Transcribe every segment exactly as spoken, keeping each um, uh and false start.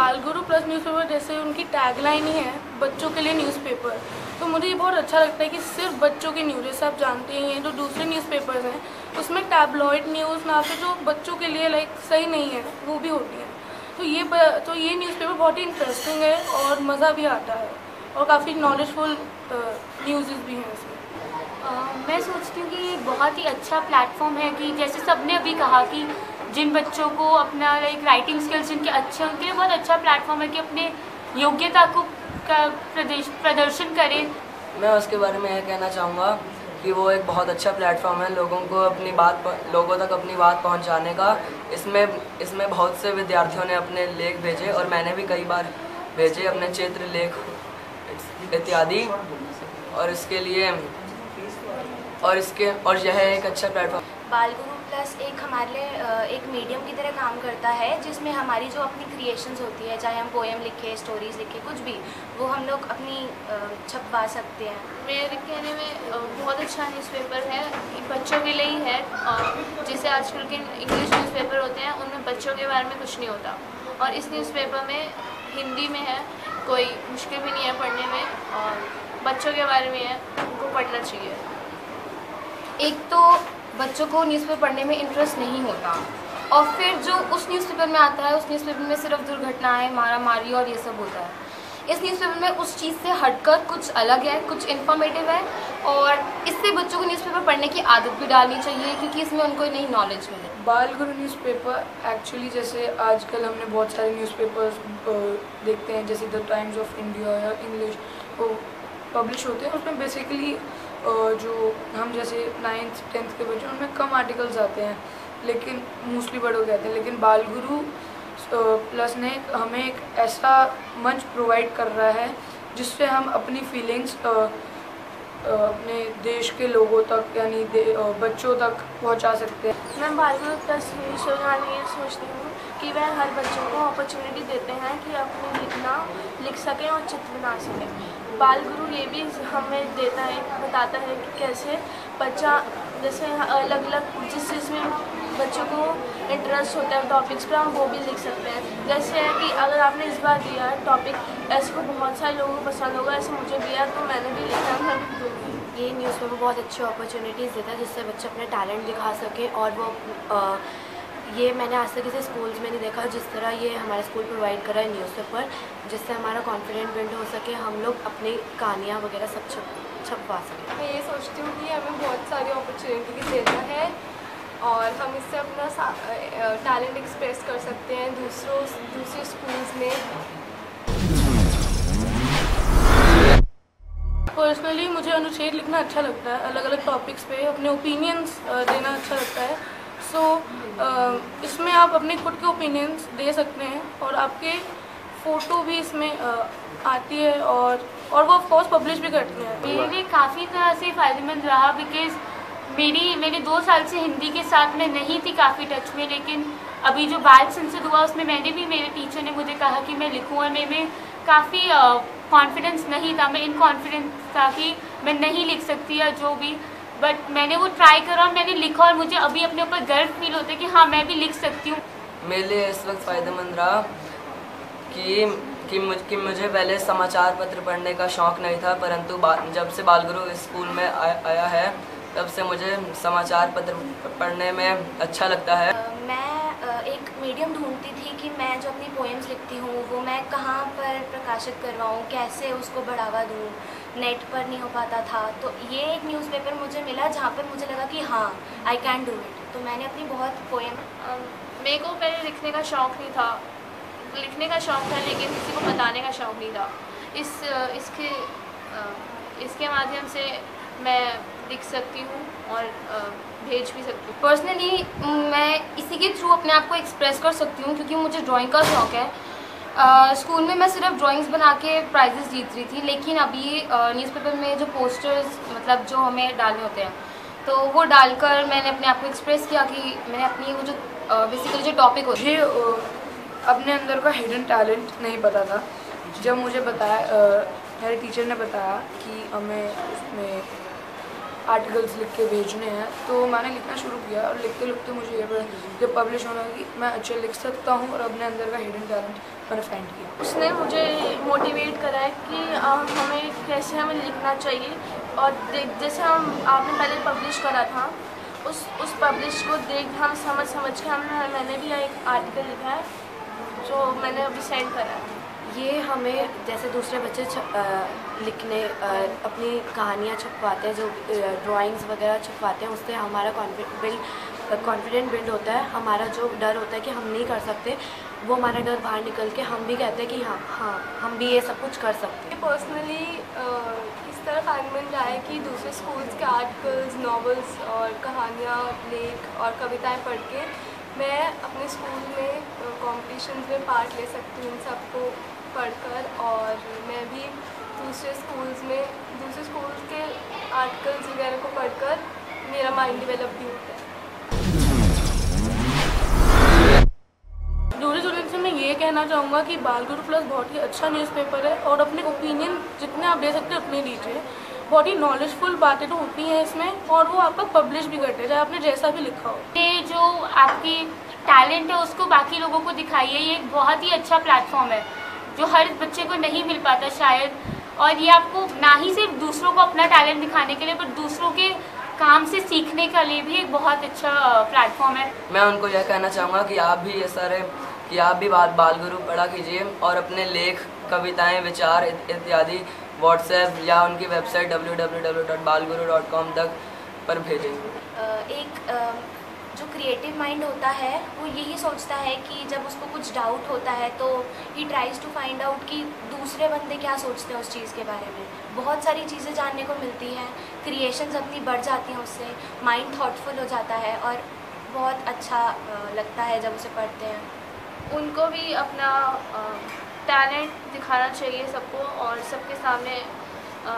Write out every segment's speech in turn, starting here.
बालगुरु plus newspaper जैसे उनकी tagline ही है बच्चों के लिए न्यूज़पेपर, तो मुझे ये बहुत अच्छा लगता है कि सिर्फ बच्चों की न्यूज़, जैसे आप जानते ही हैं जो दूसरे न्यूज़पेपर्स हैं उसमें टैबलॉइड न्यूज़ ना फिर जो बच्चों के लिए लाइक सही नहीं है वो भी होती है। तो ये ब, तो ये न्यूज़पेपर बहुत ही इंटरेस्टिंग है और मज़ा भी आता है और काफ़ी नॉलेजफुल न्यूज़ भी हैं इसमें। Uh, मैं सोचती हूँ कि ये बहुत ही अच्छा प्लेटफॉर्म है कि जैसे सबने अभी कहा कि जिन बच्चों को अपना लाइक राइटिंग स्किल्स जिनके अच्छे उनके लिए बहुत अच्छा प्लेटफॉर्म है कि अपने योग्यता को का प्रदर्शन करें। मैं उसके बारे में यह कहना चाहूँगा कि वो एक बहुत अच्छा प्लेटफॉर्म है लोगों को अपनी बात लोगों तक अपनी बात पहुँचाने का। इसमें इसमें बहुत से विद्यार्थियों ने अपने लेख भेजे और मैंने भी कई बार भेजे अपने चित्र लेख इत्यादि, और इसके लिए और इसके और यह एक अच्छा प्लेटफॉर्म। बालगुरु प्लस एक हमारे लिए एक मीडियम की तरह काम करता है जिसमें हमारी जो अपनी क्रिएशंस होती है, चाहे हम पोएम लिखे, स्टोरीज लिखे, कुछ भी, वो हम लोग अपनी छपवा सकते हैं। मेरे कहने में बहुत अच्छा न्यूज़पेपर है, बच्चों के लिए ही है। और जैसे आजकल के इंग्लिश न्यूज़पेपर होते हैं उनमें बच्चों के बारे में कुछ नहीं होता, और इस न्यूज़पेपर में हिंदी में है, कोई मुश्किल भी नहीं है पढ़ने में और बच्चों के बारे में है, उनको पढ़ना चाहिए। एक तो बच्चों को न्यूज़पेपर पढ़ने में इंटरेस्ट नहीं होता, और फिर जो उस न्यूज़पेपर में आता है उस न्यूज़पेपर में सिर्फ दुर्घटनाएं, मारा मारी और ये सब होता है। इस न्यूज़पेपर में उस चीज़ से हटकर कुछ अलग है, कुछ इन्फॉर्मेटिव है, और इससे बच्चों को न्यूज़पेपर पढ़ने की आदत भी डालनी चाहिए क्योंकि इसमें उनको नई नॉलेज मिले। बालगुरु न्यूज़पेपर एक्चुअली जैसे आजकल हमने बहुत सारे न्यूज़पेपर्स देखते हैं जैसे द टाइम्स ऑफ इंडिया या इंग्लिश वो पब्लिश होते हैं, उसमें बेसिकली जो हम जैसे नाइन्थ टेंथ के बच्चे उनमें कम आर्टिकल्स आते हैं लेकिन मोस्टली बड़े हो जाते हैं। लेकिन बालगुरु प्लस ने हमें एक ऐसा मंच प्रोवाइड कर रहा है जिससे हम अपनी फीलिंग्स अपने देश के लोगों तक यानी बच्चों तक पहुंचा सकते हैं। मैं बालगुरु प्लस न्यूज़पेपर ये सोचती हूँ कि वह हर बच्चों को अपॉर्चुनिटी देते हैं कि अपने लिखना लिख सकें और चित्र बना सकें। बालगुरु ये भी हमें देता है, बताता है कि कैसे बच्चा जैसे अलग अलग जिस चीज़ में बच्चों को इंटरेस्ट होता है टॉपिक्स पर हम वो भी लिख सकते हैं। जैसे है कि अगर आपने इस बार दिया है टॉपिक, ऐसे को बहुत सारे लोगों को पसंद होगा, ऐसे मुझे दिया तो मैंने भी लिखा, मैं भी दूँगी। ये न्यूज़पेपर बहुत अच्छी अपॉर्चुनिटीज़ देता है जिससे बच्चे अपने टैलेंट दिखा सकें, और वो आ, ये मैंने आज तक किसी स्कूल्स में नहीं देखा जिस तरह ये हमारा स्कूल प्रोवाइड कर रहा है न्यूज़पेपर, जिससे हमारा कॉन्फिडेंस बिल्ड हो सके, हम लोग अपनी कहानियाँ वगैरह सब छप छपवा सकें। मैं ये सोचती हूँ कि हमें बहुत सारी अपॉर्चुनिटीज़ देता है और हम इससे अपना टैलेंट एक्सप्रेस कर सकते हैं दूसरों दूसरे स्कूल्स में। पर्सनली मुझे अनुच्छेद लिखना अच्छा लगता है, अलग अलग टॉपिक्स पे अपने ओपिनियंस देना अच्छा लगता है। सो so, इसमें आप अपने खुद के ओपिनियंस दे सकते हैं और आपके फ़ोटो भी इसमें आती है और और वो ऑफकोर्स पब्लिश भी करते हैं। मेरे लिए काफ़ी तरह से फ़ायदेमंद रहा बिकॉज़ मेरी मेरे दो साल से हिंदी के साथ मैं नहीं थी काफ़ी टच में, लेकिन अभी जो बाल संसद हुआ उसमें मैंने भी, मेरे टीचर ने मुझे कहा कि मैं लिखूँ, और मेरे में काफ़ी कॉन्फिडेंस नहीं था, मैं इनकॉन्फिडेंस था कि मैं नहीं लिख सकती या जो भी, बट मैंने वो ट्राई करा और मैंने लिखा और मुझे अभी अपने ऊपर गर्व फील होता है कि हाँ मैं भी लिख सकती हूँ। मेरे लिए इस वक्त फ़ायदेमंद रहा कि कि, मुझ, कि मुझे पहले समाचार पत्र पढ़ने का शौक़ नहीं था, परंतु जब से बालगुरु स्कूल में आ, आया है तब से मुझे समाचार पत्र पढ़ने में अच्छा लगता है। मैं एक मीडियम ढूंढती थी कि मैं जो अपनी पोएम्स लिखती हूँ वो मैं कहाँ पर प्रकाशित करवाऊँ, कैसे उसको बढ़ावा दूँ, नेट पर नहीं हो पाता था। तो ये एक न्यूज़पेपर मुझे मिला जहाँ पर मुझे लगा कि हाँ आई कैन डू इट। तो मैंने अपनी बहुत पोएम, मेरे को पहले लिखने का शौक़ नहीं था, लिखने का शौक़ था लेकिन किसी को बताने का शौक़ नहीं था। इस इसके इसके माध्यम से मैं लिख सकती हूँ और भेज भी सकती हूँ। पर्सनली मैं इसी के थ्रू अपने आप को एक्सप्रेस कर सकती हूँ क्योंकि मुझे ड्राइंग का शौक़ है। uh, स्कूल में मैं सिर्फ ड्राइंग्स बना के प्राइजेस जीत रही थी, लेकिन अभी न्यूज़पेपर uh, में जो पोस्टर्स मतलब जो हमें डालने होते हैं तो वो डालकर मैंने अपने आप को एक्सप्रेस किया कि मैंने अपनी वो जो बेसिकली uh, जो टॉपिक होती है मुझे अपने अंदर का हिडन टैलेंट नहीं पता था। जब मुझे बताया uh, मेरे टीचर ने बताया कि हमें उसमें आर्टिकल्स लिख के भेजने हैं। तो मैंने लिखना शुरू किया और लिखते लिखते मुझे ये पता जब पब्लिश होना कि मैं अच्छा लिख सकता हूँ और अपने अंदर का हिडन टैलेंट मैंने फाइंड किया। उसने मुझे मोटिवेट करा है कि आ, हमें कैसे हमें लिखना चाहिए और जैसे हम आपने पहले पब्लिश करा था उस उस पब्लिश को देख हम समझ समझ के हम मैंने भी एक आर्टिकल लिखा है जो मैंने अभी सेंड करा है। ये हमें जैसे दूसरे बच्चे छप, आ, लिखने आ, अपनी कहानियाँ छपवाते हैं, जो ड्राइंग्स वगैरह छपवाते हैं, उससे हमारा कॉन्फिडेंट कॉन्फिडेंट बिल्ड होता है। हमारा जो डर होता है कि हम नहीं कर सकते, वो हमारा डर बाहर निकल के हम भी कहते हैं कि हाँ हाँ हम भी ये सब कुछ कर सकते हैं। पर्सनली इस तरह फाइंड रहा है कि दूसरे स्कूल्स के आर्टिकल्स, नॉवेल्स और कहानियाँ, लेख और कविताएं पढ़ के मैं अपने स्कूल में कॉम्पिटिशन्स में पार्ट ले सकती हूँ, इन सबको पढ़कर, और मैं भी दूसरे स्कूल्स में दूसरे स्कूल के आर्टिकल्स वगैरह को पढ़कर मेरा माइंड डेवलप भी होता है। दूसरे स्टूडेंट से मैं ये कहना चाहूँगा कि बालगुरु प्लस बहुत ही अच्छा न्यूज़पेपर है और अपने ओपिनियन जितने आप दे सकते हैं उतने दीजिए। बहुत ही नॉलेजफुल बातें तो होती हैं इसमें और वो आपका पब्लिश भी करते हैं, चाहे आपने जैसा भी लिखा हो। ये जो आपकी टैलेंट है उसको बाकी लोगों को दिखाइए। ये एक बहुत ही अच्छा प्लेटफॉर्म है जो हर बच्चे को नहीं मिल पाता शायद, और ये आपको ना ही सिर्फ दूसरों को अपना टैलेंट दिखाने के लिए पर दूसरों के काम से सीखने के लिए भी एक बहुत अच्छा प्लेटफॉर्म है। मैं उनको यह कहना चाहूँगा कि आप भी ये सारे कि आप भी बाल बालगुरु पढ़ा कीजिए और अपने लेख, कविताएं, विचार इत्यादि व्हाट्सएप या उनकी website W W W dot Balguru dot com तक पर भेजें। एक जो क्रिएटिव माइंड होता है वो यही सोचता है कि जब उसको कुछ डाउट होता है तो he tries to find out कि दूसरे बंदे क्या सोचते हैं उस चीज़ के बारे में। बहुत सारी चीज़ें जानने को मिलती हैं, क्रिएशंस अपनी बढ़ जाती हैं उससे, माइंड थॉटफुल हो जाता है और बहुत अच्छा लगता है जब उसे पढ़ते हैं। उनको भी अपना टैलेंट दिखाना चाहिए सबको और सबके सामने आ,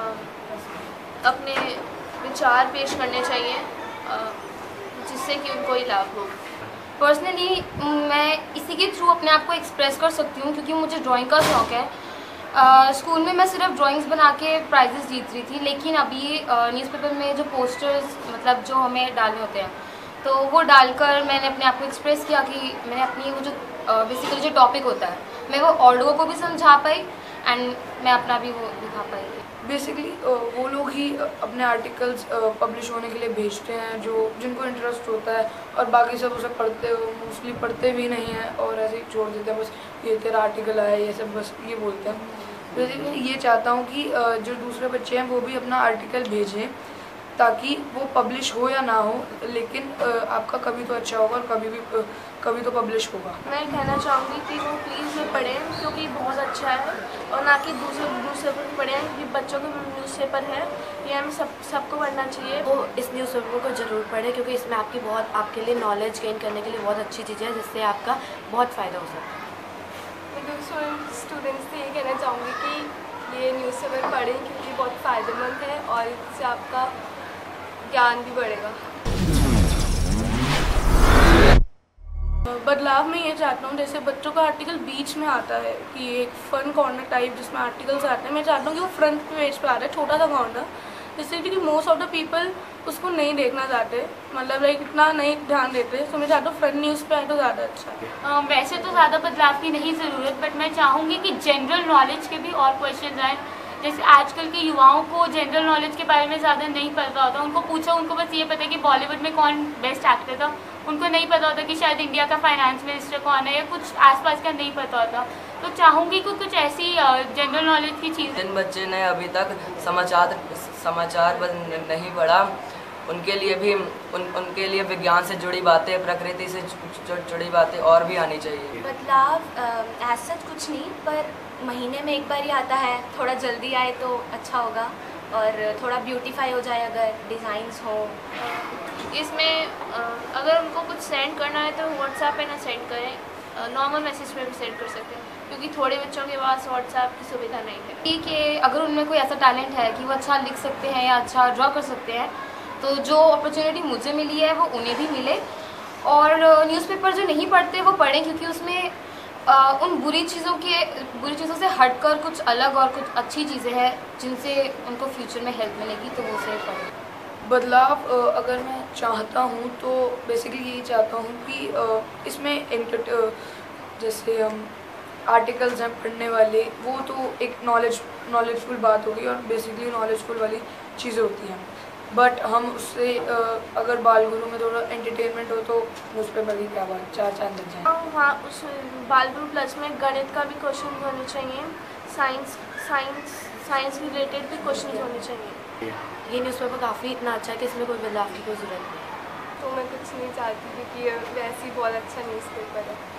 अपने विचार पेश करने चाहिए आ, जिससे कि उनको ही लाभ हो। पर्सनली मैं इसी के थ्रू अपने आप को एक्सप्रेस कर सकती हूँ क्योंकि मुझे ड्राइंग का शौक़ है। आ, स्कूल में मैं सिर्फ ड्राइंग्स बना के प्राइजेस जीत रही थी, लेकिन अभी न्यूज़पेपर में जो पोस्टर्स मतलब जो हमें डालने होते हैं तो वो डालकर मैंने अपने आप को एक्सप्रेस किया कि मैंने अपनी वो जो बेसिकली जो टॉपिक होता है मैं वो और लोगों को भी समझा पाई एंड मैं अपना भी वो दिखा पाई। बेसिकली वो लोग ही अपने आर्टिकल्स पब्लिश होने के लिए भेजते हैं जो जिनको इंटरेस्ट होता है और बाकी सब उसे पढ़ते हो मोस्टली पढ़ते भी नहीं हैं और ऐसे ही छोड़ देते हैं, बस ये तेरा आर्टिकल आया ये सब बस ये बोलते हैं। बेसिकली ये चाहता हूँ कि जो दूसरे बच्चे हैं वो भी अपना आर्टिकल भेजें ताकि वो पब्लिश हो या ना हो, लेकिन आपका कभी तो अच्छा होगा और कभी भी कभी तो पब्लिश होगा। मैं कहना चाहूँगी कि वो प्लीज़ ये पढ़ें क्योंकि बहुत अच्छा है और ना कि दूसरे न्यूज़पेपर पढ़ें क्योंकि बच्चों का न्यूज़पेपर है, ये हमें सब सबको पढ़ना चाहिए। वो इस न्यूज़पेपर को ज़रूर पढ़ें क्योंकि इसमें आपकी बहुत आपके लिए नॉलेज गेन करने के लिए बहुत अच्छी चीज़ें हैं जिससे आपका बहुत फ़ायदा हो सकता है। मैं दूसरे स्टूडेंट्स से ये कहना चाहूँगी कि ये न्यूज़पेपर पढ़ें क्योंकि बहुत फ़ायदेमंद है और इससे आपका ज्ञान भी बढ़ेगा। बदलाव में ये चाहता हूँ जैसे बच्चों का आर्टिकल बीच में आता है कि एक फन कॉर्नर टाइप जिसमें आर्टिकल्स आते हैं, मैं चाहता हूँ कि वो फ्रंट पेज पे आ रहा है छोटा सा कॉर्नर, जिससे कि मोस्ट ऑफ द पीपल उसको नहीं देखना चाहते, मतलब लाइक इतना नहीं ध्यान देते, तो मैं चाहता हूँ फ्रंट न्यूज़ पे आए तो ज़्यादा अच्छा है। uh, वैसे तो ज़्यादा बदलाव की नहीं ज़रूरत, बट मैं चाहूँगी कि जनरल नॉलेज के भी और क्वेश्चन आए। जैसे आजकल के युवाओं को जनरल नॉलेज के बारे में ज़्यादा नहीं पता होता, उनको पूछो उनको बस ये पता है कि बॉलीवुड में कौन बेस्ट एक्टर था, उनको नहीं पता होता कि शायद इंडिया का फाइनेंस मिनिस्टर कौन है या कुछ आसपास का नहीं पता होता। तो चाहूँगी कि कुछ ऐसी जनरल नॉलेज की चीज़। जिन बच्चे ने अभी तक समाचार समाचार नहीं पढ़ा उनके लिए भी उन उनके लिए विज्ञान से जुड़ी बातें, प्रकृति से जुड़ी बातें और भी आनी चाहिए। बदलाव ऐसा सच कुछ नहीं, पर महीने में एक बार ही आता है, थोड़ा जल्दी आए तो अच्छा होगा और थोड़ा ब्यूटीफाई हो जाए अगर डिज़ाइंस हो। इसमें अगर उनको कुछ सेंड करना है तो व्हाट्सएप पे ना सेंड करें, नॉर्मल मैसेज पे भी सेंड कर सकते हैं क्योंकि थोड़े बच्चों के पास व्हाट्सएप की सुविधा नहीं है। ठीक है, अगर उनमें कोई ऐसा टैलेंट है कि वो अच्छा लिख सकते हैं या अच्छा ड्रॉ कर सकते हैं तो जो अपॉर्चुनिटी मुझे मिली है वो उन्हें भी मिले, और न्यूज़पेपर जो नहीं पढ़ते वो पढ़ें क्योंकि उसमें आ, उन बुरी चीज़ों के बुरी चीज़ों से हटकर कुछ अलग और कुछ अच्छी चीज़ें हैं जिनसे उनको फ्यूचर में हेल्प मिलेगी, तो वो उसे पढ़ें। बदलाव अ, अगर मैं चाहता हूँ तो बेसिकली यही चाहता हूँ कि अ, इसमें एंटर जैसे हम आर्टिकल्स हैं पढ़ने वाले, वो तो एक नॉलेज नॉलेजफुल बात होगी और बेसिकली नॉलेजफुल वाली चीज़ें होती हैं, बट हम उससे अ, अगर बाल गुरु में थोड़ा एंटरटेनमेंट हो तो न्यूज़पेपर की क्या बात, चार चांद लग जाए। हाँ, उस बाल गुरु प्लस में गणित का भी क्वेश्चन होने चाहिए, साइंस साइंस साइंस रिलेटेड भी क्वेश्चन होने चाहिए। ये न्यूज़पेपर काफ़ी इतना अच्छा है कि इसमें कोई बदलाव की कोई ज़रूरत नहीं है। तो मैं कुछ नहीं चाहती क्योंकि ये वैसे ही बहुत अच्छा न्यूज़पेपर है।